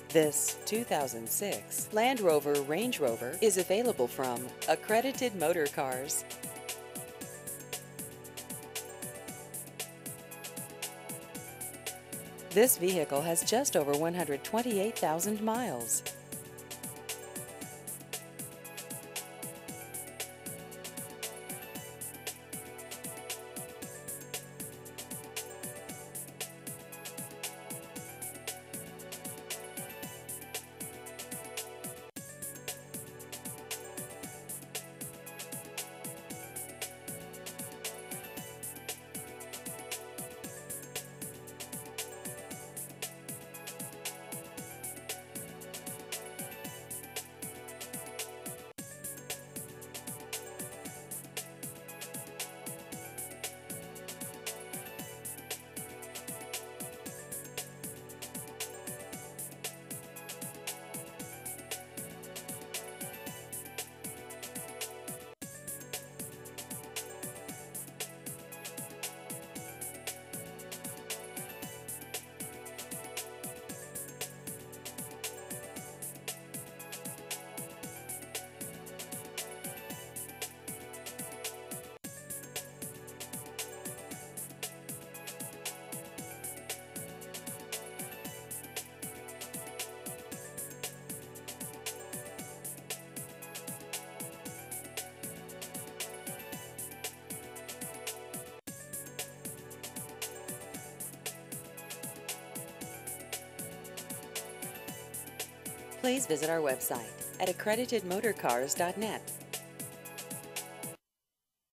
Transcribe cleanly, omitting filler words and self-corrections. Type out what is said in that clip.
This 2006 Land Rover Range Rover is available from Accredited Motorcars. This vehicle has just over 128,000 miles. Please visit our website at accreditedmotorcars.net.